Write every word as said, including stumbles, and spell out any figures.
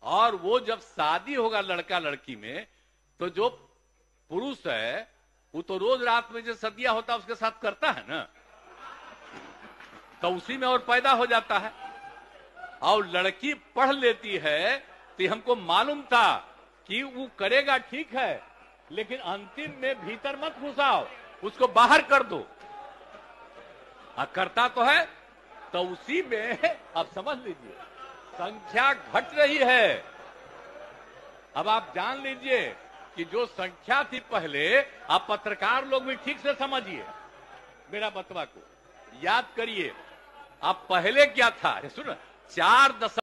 और वो जब शादी होगा लड़का लड़की में, तो जो पुरुष है वो तो रोज रात में जो सदिया होता है उसके साथ करता है ना, तो उसी में और पैदा हो जाता है। और लड़की पढ़ लेती है तो हमको मालूम था कि वो करेगा ठीक है, लेकिन अंतिम में भीतर मत घुसाओ, उसको बाहर कर दो। आ, करता तो है, तो उसी में अब समझ लीजिए संख्या घट रही है। अब आप जान लीजिए कि जो संख्या थी पहले, आप पत्रकार लोग भी ठीक से समझिए मेरा बतवा को, याद करिए। अब पहले क्या था, सुन, चार दशमलव